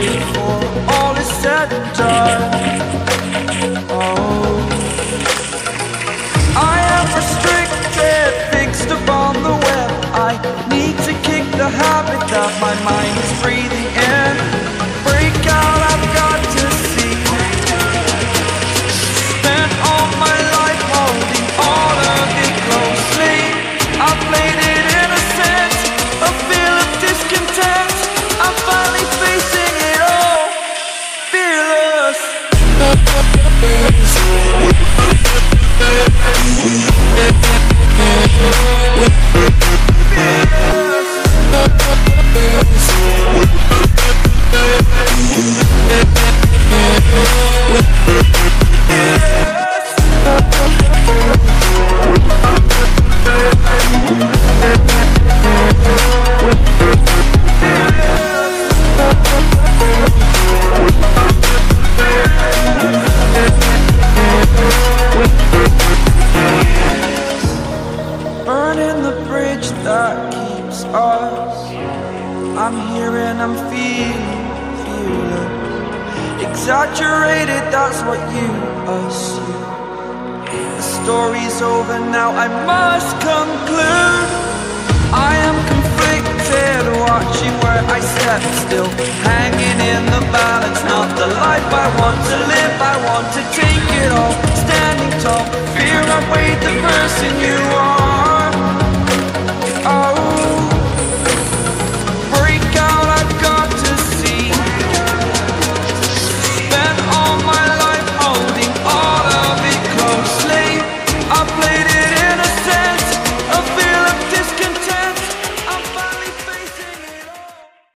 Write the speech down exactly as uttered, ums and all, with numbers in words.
way for all is said and done. Oh, I am restricted, fixed upon the web. I need to kick the habit that my mind is breathing in. Break out, I've got to see. Spent all my life holding all of it closely. I played it innocent, a feel of discontent. I'm finally facing it all, fearless. Burning the bridge that keeps us. I'm here and I'm feeling, feeling exaggerated, that's what you assume. The story's over now, I must conclude. I am conflicted, watching where I step still, hanging in the balance. Not the life I want to live, I want to take it all. Standing tall, fear I weighed the person you are.